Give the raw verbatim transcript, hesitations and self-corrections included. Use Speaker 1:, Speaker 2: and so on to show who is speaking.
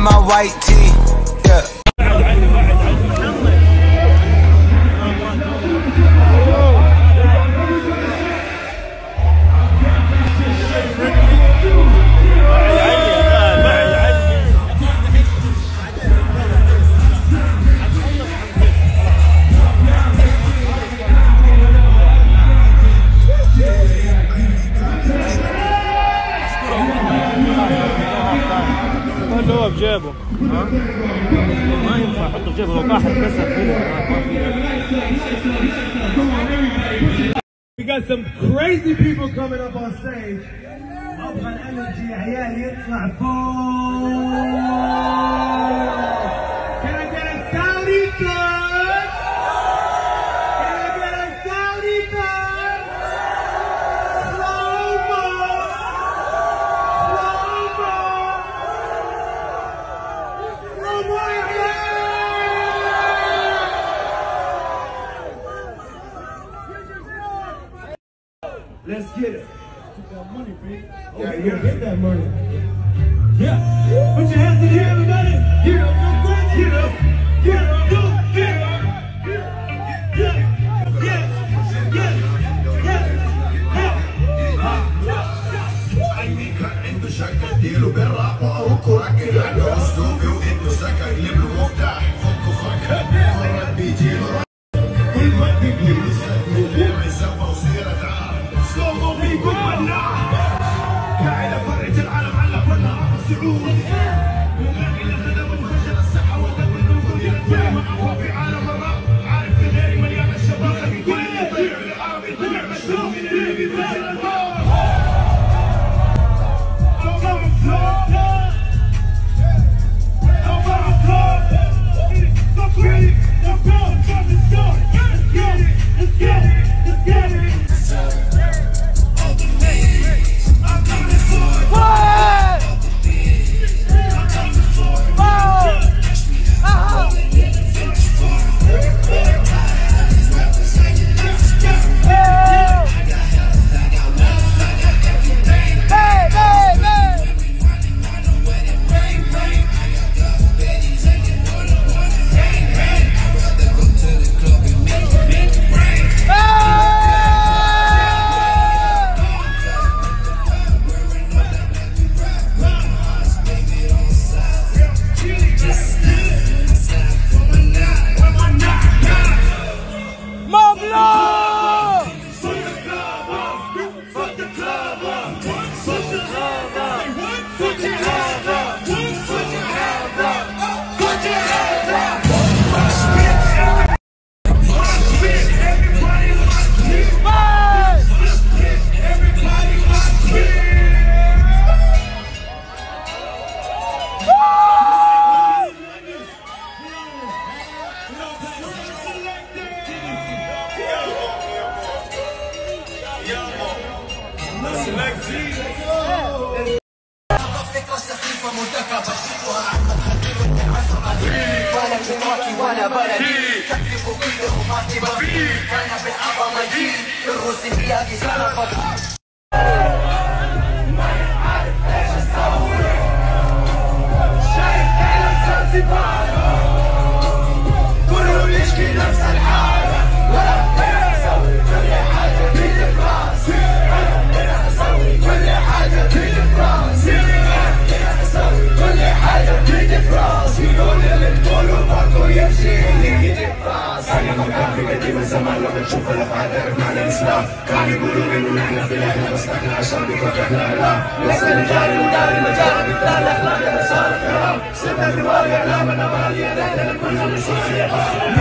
Speaker 1: in my white tee. Yeah.
Speaker 2: اللي هو بجيبه ها ما ينفع احطه بجيبه لو طاح اتكسر كده ما في.
Speaker 3: We got some crazy people coming up on stage. ابغى الانرجي يا عيال يطلع فوق. Can I get a Saudi third? Can I get a Saudi third? Slow mo. Let's get it. Get that money, big. Oh, yeah, yeah, get that money. Yeah. Put your hands in the air, everybody. Get up, get up, get up, get up, get up. Yeah, yeah, yeah, yeah.
Speaker 4: عينيك عنده شك اديله بالراب واروكو راكب عنده اسلوبي وانه سكر يجيب له مفتاح فكه فك مرات بيجيله كل ما بيجيب له سد اللي يسوى وسيره تعال سلومو بيكون مناع قاعد افرج العالم على فنان سعودي وغني لخدم وخجل الصحه والدم والنفوذ يا معه في عالم الراب عارف في غيري مليان الشباب لكن كل اللي يطيع العربي طلع مشهور من اللي بيفجر الباب.
Speaker 1: فكرة سخيفة مرتكبة شكوها عن وانا جواكي وانا بلدي تكتب كله ما تبى انا بالعظمة دي الروس بيلاقي سنة ما عارف ايش اسوي شايف حيلة زنزبار كله يشكي نفس الحالة ولا انا اسوي كل حاجة بالفراس انا اسوي كل حاجة بالفراس انا اسوي كل حاجة بالفراس يقول اللي تقوله برضه يمشي اللي يجي فراس انا مكان في قديم الزمان لما نشوف الافعال تعرف معنى الاسلام كانوا يقولوا انه نحن في الاخر بس احنا عشان بكفحنا اعلام لسنا نجاري وداري المجال بالتالي اخلاقنا صار كلام سيبنا الرواية اعلامنا مالية لكن كلنا نصوص